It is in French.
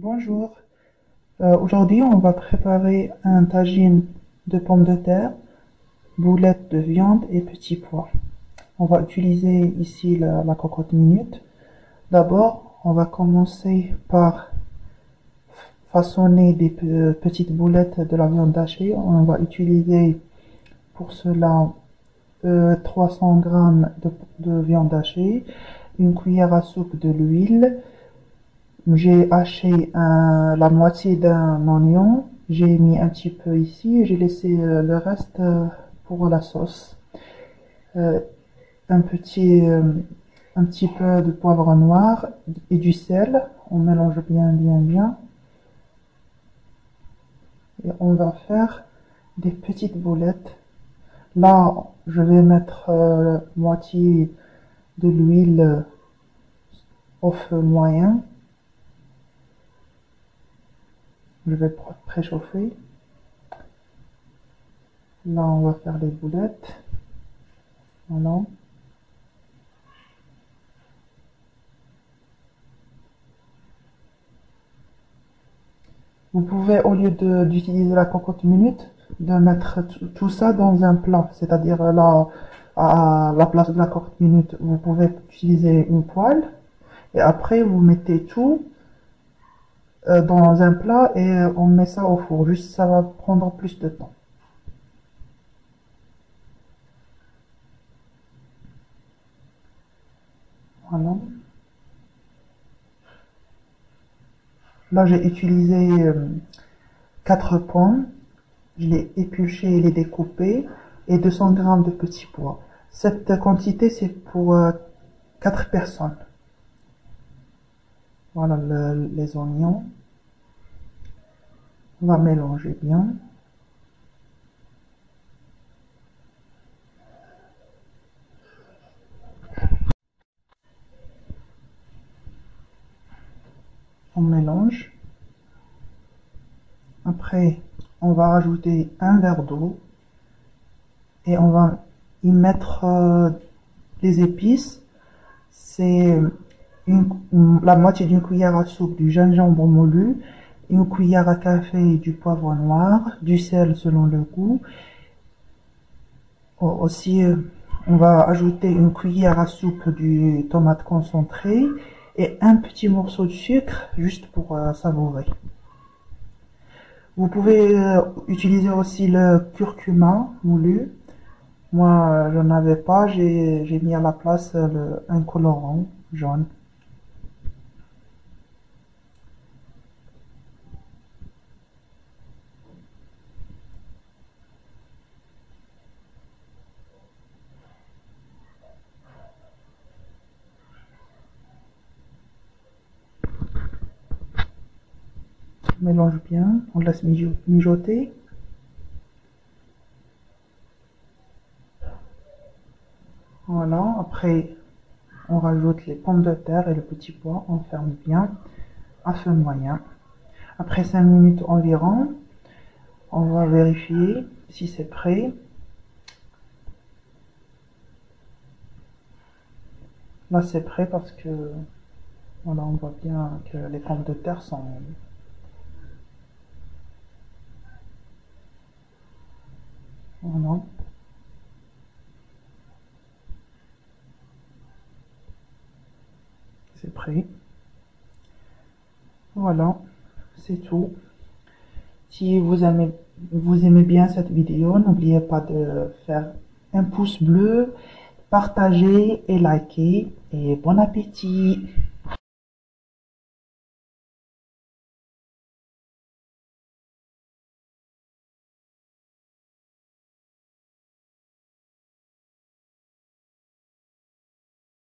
Bonjour. Aujourd'hui, on va préparer un tagine de pommes de terre, boulettes de viande et petits pois. On va utiliser ici la cocotte minute. D'abord, on va commencer par façonner des petites boulettes de la viande hachée. On va utiliser pour cela 300 g de viande hachée, une cuillère à soupe de l'huile. J'ai haché la moitié d'un oignon, j'ai mis un petit peu ici et j'ai laissé le reste pour la sauce. Euh, un petit, euh, un petit peu de poivre noir et du sel, on mélange bien et on va faire des petites boulettes. Là, je vais mettre moitié de l'huile au feu moyen. Je vais préchauffer. Là, on va faire les boulettes. Voilà. Vous pouvez, au lieu d'utiliser la cocotte minute, de mettre tout ça dans un plat. C'est-à-dire là, à la place de la cocotte minute, vous pouvez utiliser une poêle. Et après, vous mettez tout dans un plat et on met ça au four. Juste, ça va prendre plus de temps. Voilà. Là, j'ai utilisé 4 pommes. Je l'ai épluché et les découpé et 200 g de petits pois. Cette quantité, c'est pour 4 personnes. Voilà les oignons. On va mélanger bien. On mélange. Après, on va rajouter un verre d'eau et on va y mettre les épices. C'est la moitié d'une cuillère à soupe du gingembre moulu, une cuillère à café du poivre noir, du sel selon le goût. Aussi, on va ajouter une cuillère à soupe du tomate concentré et un petit morceau de sucre juste pour savourer. Vous pouvez utiliser aussi le curcuma moulu. Moi, je n'en avais pas, j'ai mis à la place un colorant jaune. On mélange bien, on laisse mijoter. Voilà, après on rajoute les pommes de terre et le petit pois, on ferme bien à feu moyen. Après 5 minutes environ, on va vérifier si c'est prêt. Là c'est prêt parce que voilà, on voit bien que les pommes de terre sont voilà. C'est prêt. Voilà, c'est tout. Si vous aimez bien cette vidéo, n'oubliez pas de faire un pouce bleu, partager et liker. Et bon appétit!